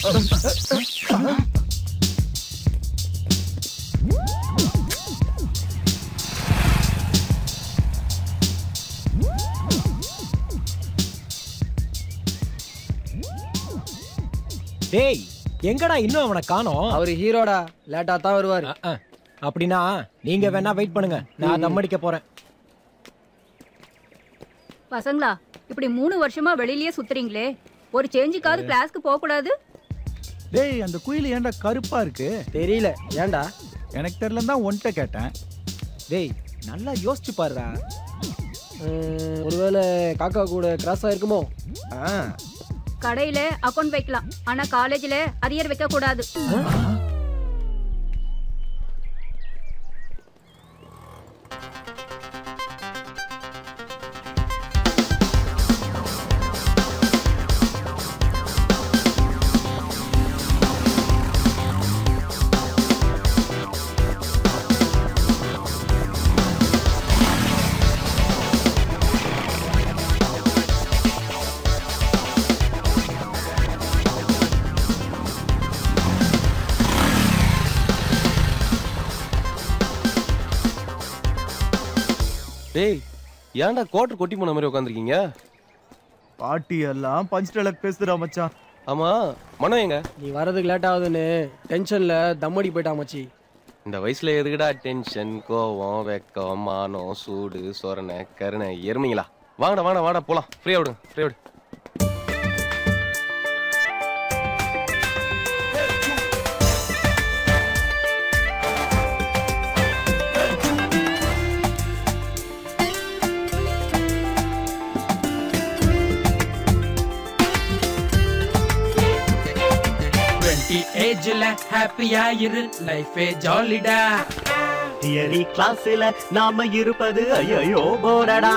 டேய் எங்கடா இன்னும் அவனை காணோம்? அவரு ஹீரோடா, லேட்டா தான் வருவாரு. அப்படின்னா நீங்க வேணா வெயிட் பண்ணுங்க, நான் தம் அடிக்க போறேன். பசங்களா, இப்படி 3 வருஷமா வெளியிலேயே சுத்துறீங்களே, ஒரு சேஞ்சுக்காவது கிளாஸ்க்கு போக கூடாது? டேய் அந்த குயில் ஏன்டா கருப்பா இருக்கு? தெரியல, ஏன்டா? எனக்கு தெரியல தான் ஒன்ட்ட கேட்டேன். டேய் நல்லா யோசிச்சு பாருடா. ஒருவேளை காக்கா கூட கிராஸ் ஆயிருக்குமோ? கடையில அக்கவுண்ட் வைக்கலாம், ஆனா காலேஜ்ல அரியர் வைக்க கூடாது. டேய் ஏன்டா கோட்டர் கொட்டி போன மாதிரி உட்காந்துருக்கீங்க? பாட்டி எல்லாம் பஞ்ச் டயலாக் பேசுறா மச்சான். ஆமா மனம் எங்க? நீ வரதுக்கு லேட் ஆகுதுன்னு டென்ஷன்ல தம்மடி போயிட்டா மச்சி. இந்த வயசுல எதுக்குடா டென்ஷன், கோவம், வெக்கம், மானம், சூடு, சொரணை, கருணை, எருமைங்களா? வாங்கடா வாடா வாடா போலாம், ஃப்ரீயா விடுங்க, ஃப்ரீயா விடு. ஏஜ்ல ஹாப்பியா இரு, லைஃபே ஜாலிடா. தியரி கிளாஸ்ல நாம இருப்பது ஐயோ போரடா.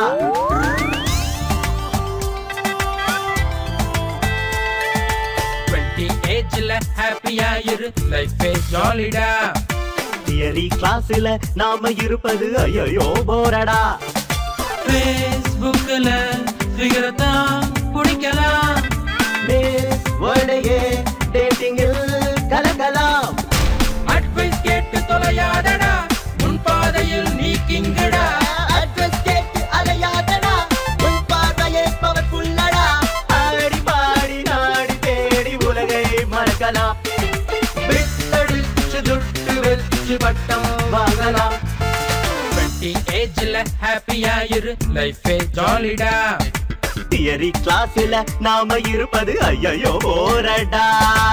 ஏஜ்ல ஹாப்பியா இரு, லைஃபே ஜாலிடா. தியரி கிளாஸ்ல நாம இருப்பது ஐயோ போரடா. ஃபேஸ்புக்ல ஃபிகர் தான் பிடிக்கலாம், வேர்ல்டையே டேட்டிங்கில் கலக்கலாம். அட்வைஸ் கேட்டு தொலையாதடா, உன் பாதையில் நீ கிங்கடா. அட்வைஸ் கேட்டு அலையாதடா, உன் பாதையே பவர்ஃபுல்லடா. ஆடி பாடி நாடி தேடி உலகை மறக்கலாம். விட்டடிச்சு துட்டு வச்சு பட்டம் வாங்கலாம். ஏஜ்ல ஹாப்பியா இரு, லைஃபே ஜாலிடா. தியரி கிளாஸ்ல நாம இருப்பது ஐயோ போரடா.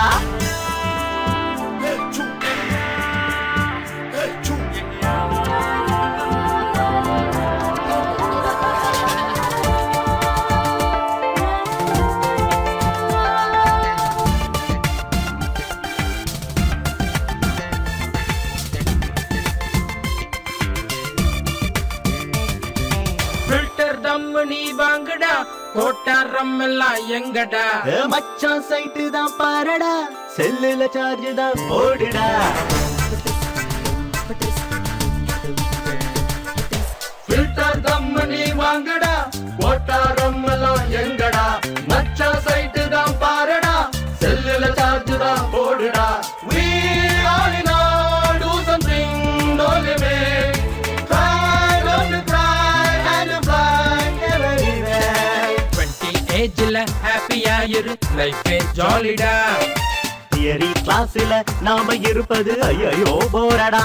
ஃபில்டர் தம் நீ வாங்கடா, கோட்டாரம் எல்லாம் எங்கடா. மச்சான் சைட்டு தான் பாரடா, செல்லுல சார்ஜ் தான் போடுடா. ஃபில்டர் தம் நீ வாங்கடா, கோட்டாரம் எல்லாம் எங்கடா. மச்சான் சைட்டு தான் பாரடா, செல்லுல சார்ஜ் தான் போடுடா. We all in all do something, don't limit. Try, don't cry, and fly everywhere. 20 ஏஜ்ல ஹாப்பியா இரு, லைஃபே ஜாலிடா. தியரி கிளாஸ்ல நாம இருப்பது ஐயோ போரடா.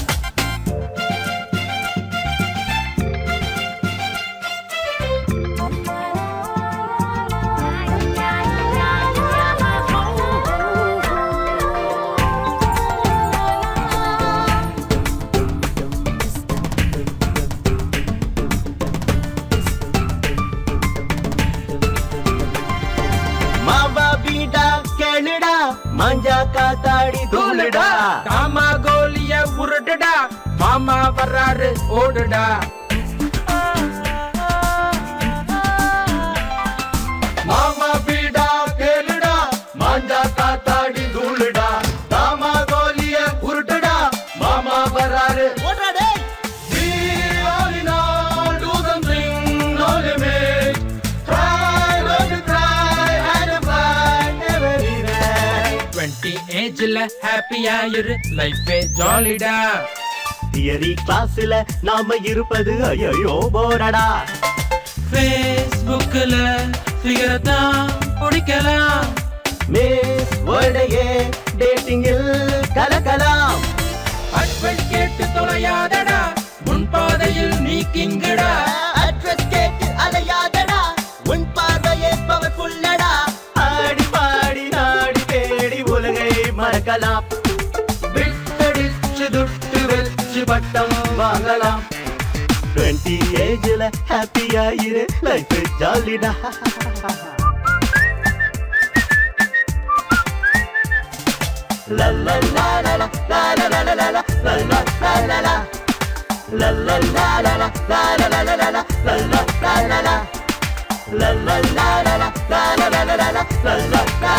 மஞ்சா காத்தாடி தூளுடா. காமா கோலிய உருடுடா, மாமா வர்றாரு ஓடுடா. மாமா பீடா கேளுடா, மாஞ்சா காத்தாடி தூளுடா. காமா கோலிய உருடுடா, மாமா வர்றாரு ஓடுடா. We all in all do something, no limit. Try, don't cry, and fly everywhere. ஏஜ்ல ஹாப்பியா இரு லைஃபே ஜாலிடா தியரி கிளாஸ்ல நாம இருப்பது ஐயோ போரடா ஃபேஸ்புக்ல ஃபிகர் தான் பிடிக்கலாம் மிஸ் வேர்ல்டையே டேட்டிங்கில் கலக்கலாம் அட்வைஸ் கேட்டு தொலையாதடா உன் பாதையில் நீ கிங்கடா அட்ரஸ் கேட்டு அலையாதடா உன் பார்வையே பவர்ஃபுல்லடா ஆடி பாடி நாடி தேடி உலகை மறக்கலாம் விட்டடிச்சு துட்டு வச்சு பட்டம் வாங்கலாம் 20 ஏஜ்ல ஹாப்பியா இரு லைஃப் ஜாலிடா la la la la la la la la la la la la la la la La la la la la la la la la la la la la la la la La la la la la la la la la la la la la la